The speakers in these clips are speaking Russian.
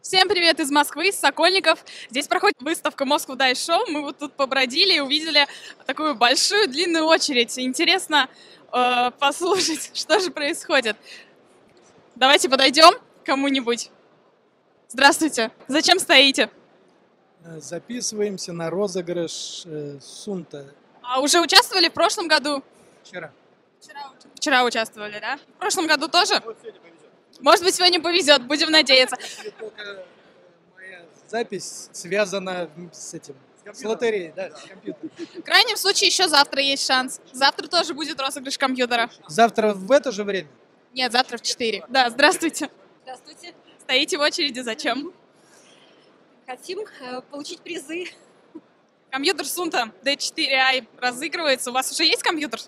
Всем привет из Москвы, из Сокольников. Здесь проходит выставка Moscow Dice Show. Мы вот тут побродили и увидели такую большую длинную очередь. Интересно послушать, что же происходит. Давайте подойдем к кому-нибудь. Здравствуйте. Зачем стоите? Записываемся на розыгрыш Сунта. А уже участвовали в прошлом году? Вчера. Вчера участвовали, да? В прошлом году тоже? Может быть, сегодня повезет, будем надеяться. Только моя запись связана с этим, с лотереей, да, с компьютером. В крайнем случае, еще завтра есть шанс. Завтра тоже будет розыгрыш компьютера. Завтра в это же время? Нет, завтра в 4. Да, здравствуйте. Здравствуйте. Стоите в очереди, зачем? Хотим получить призы. Компьютер Сунта D4i разыгрывается. У вас уже есть компьютер?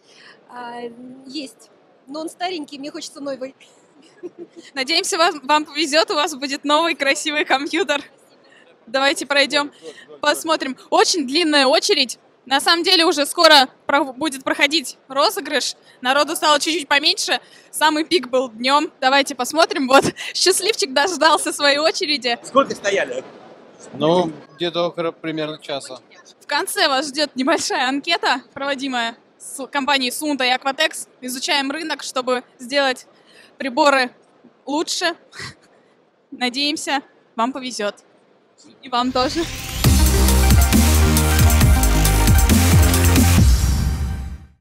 Есть. Но он старенький, мне хочется новый. Надеемся, вам повезет, у вас будет новый красивый компьютер. Давайте пройдем, посмотрим. Очень длинная очередь. На самом деле уже скоро будет проходить розыгрыш. Народу стало чуть-чуть поменьше. Самый пик был днем. Давайте посмотрим. Вот счастливчик дождался своей очереди. Сколько стояли? Ну, где-то около примерно часа. В конце вас ждет небольшая анкета, проводимая с компанией Sunta и Aquatex. Изучаем рынок, чтобы сделать приборы лучше. Надеемся, вам повезет. И вам тоже.